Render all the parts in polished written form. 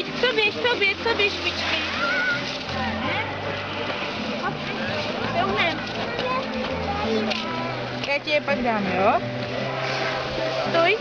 víc k sobě, špičky. Já ti je pak dám, jo? Stoj.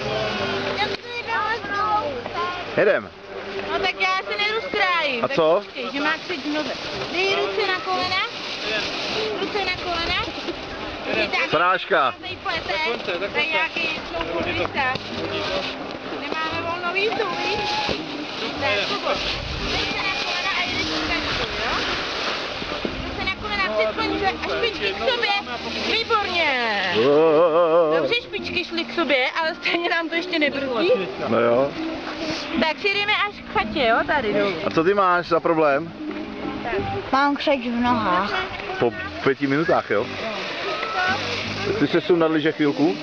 Jedem. No tak já se nerozkrájím. A co? Počkej, že má křič v noze. Dej ruce na kolena. Ruce na kolena. Srážka. To je nějaký snowboardista. Nemáme volnou jízdu, víš? Tak, Kubo. Dej se na kolena a jedeš špičku, jo? Ruce na kolena, přespoň a špičky k sobě. Výborně. Dobře, špičky šly k sobě, ale stejně nám to ještě nebrzdí. No jo. Tak si jdeme až k chatě, jo, tady dolů. A co ty máš za problém? Mám křeč v nohách. Po 5 minutách, jo? Ty se sundat lyže chvilku?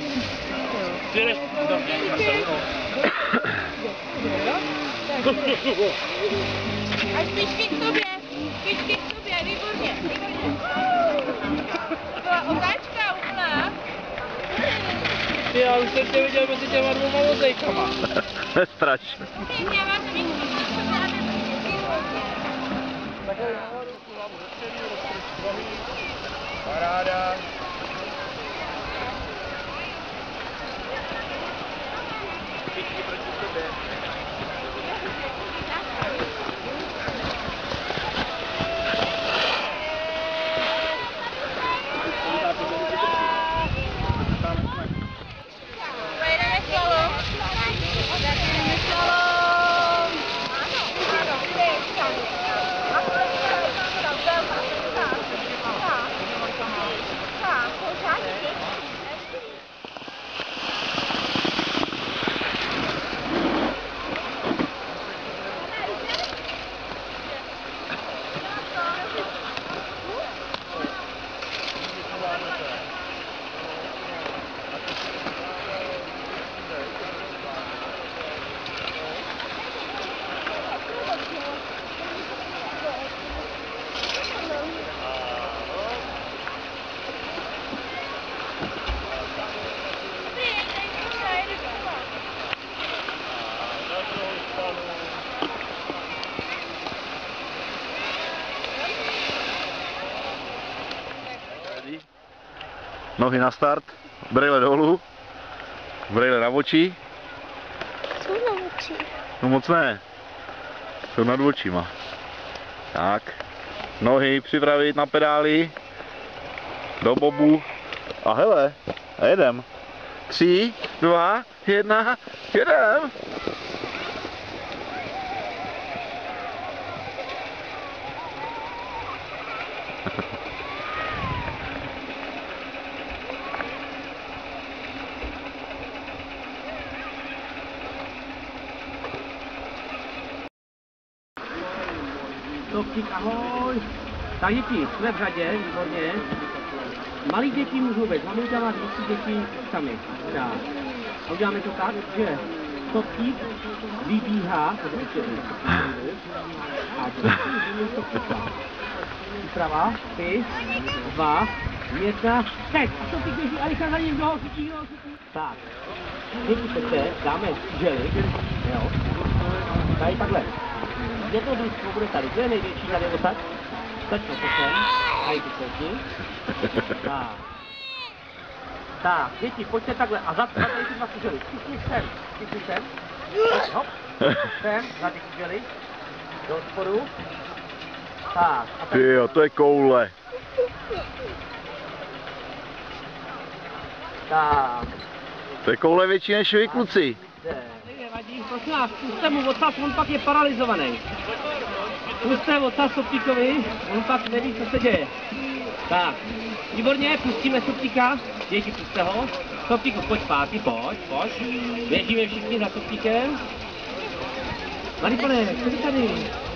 A špičky k sobě, výborně. To byla otáčka úplná. Já už jsem tě viděl mezi těma dvěma vozejkama. Nestrač. Já vás vidím, Paráda. Nohy na start, brejle dolů, brejle na oči. Co na oči? No moc ne, jsou nad očima. Tak, nohy připravit na pedály, do bobu a hele, a jedem. 3, 2, 1, jedem. Topík, ahoj. Tak děti, jsme v řadě, výborně. Malí děti můžou být, maminka má 200 dětí sami. Tak. A uděláme to tak, že Topík vybíhá, a příprava, 3, 2, 1, teď. A Topík běží a rychle za ním do chytí. Tak. Děti pojďte, dáme žely, jo. Tady takhle. Jedno družstvo bude tady, to je největší tady osaď. Stačilo to sem, tady ty koukni. Tak. Tak, děti, pojďte takhle a za tady ty dva kužely. Všichni sem. Hop, sem, za ty kužely. Do spodu. Tak. A tady. Tyjo, to je koule. Tak. To je koule větší než vy, kluci. Nevadí, prosím vás, puste mu ocas, on pak je paralizovaný. Puste ocas Topíkovi, on pak neví, co se děje. Tak, výborně, pustíme Topíka, děti, puste ho. Topíku, pojď zpátky, pojď. Běžíme všichni za Topíkem. Malý pane, co je tady?